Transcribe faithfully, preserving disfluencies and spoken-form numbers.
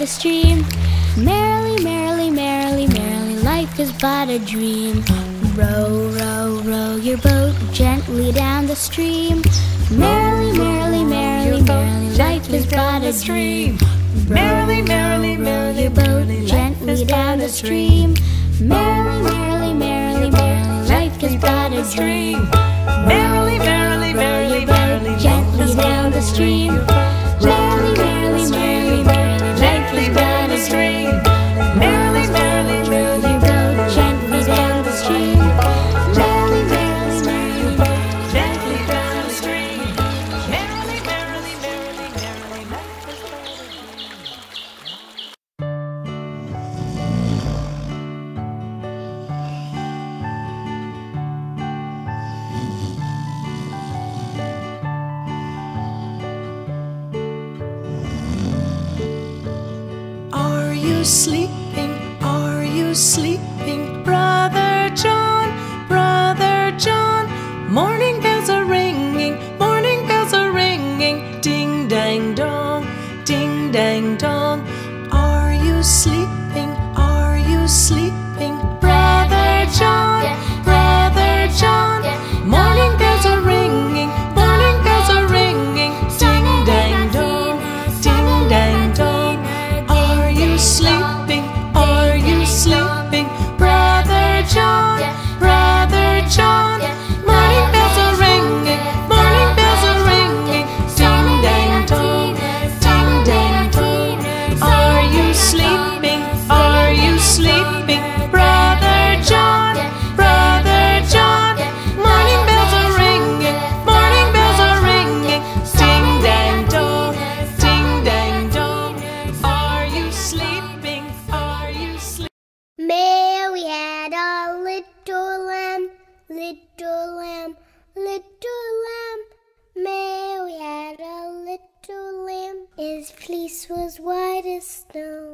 the stream. Merrily, merrily, merrily, merrily, life is but a dream. Row, row, row your boat gently down the stream. Merrily, merrily, merrily, merrily, life is but a dream. Merrily, merrily, merrily, your boat gently down the stream. Merrily, merrily, merrily, merrily, life is but a dream. Merrily, merrily, merrily, merrily, gently down the stream. Merrily, merrily, merrily, merrily, life is but a dream. Merrily, merrily, merrily, your boat gently down the stream. Merrily, merrily, merrily, merrily, gently down the stream. Merrily, merrily, merrily, merrily, life is but a dream. Are you sleeping? Are you sleeping? Brother John, Brother John. Morning bells are ringing, morning bells are ringing. Ding dang dong, ding dang dong. Are you sleeping? Are you sleeping? Brother John, Brother John. Morning bells are ringing, morning bells are ringing. Ding dang dong, ding dang dong. Are you sleeping? Are you sleeping? Brother John, Brother John. Morning bells are ringing, morning bells are ringing. Ding dang dong, ding dang dong. Are you sleeping? Are you sleeping? Brother John, Brother John. Morning bells are ringing, morning bells are ringing. Ding dang dong, ding dang dong. Are you sleeping? Are you sleeping? Mary had a little lamb, little lamb, little lamb. Mary had a little lamb. His fleece was white as snow.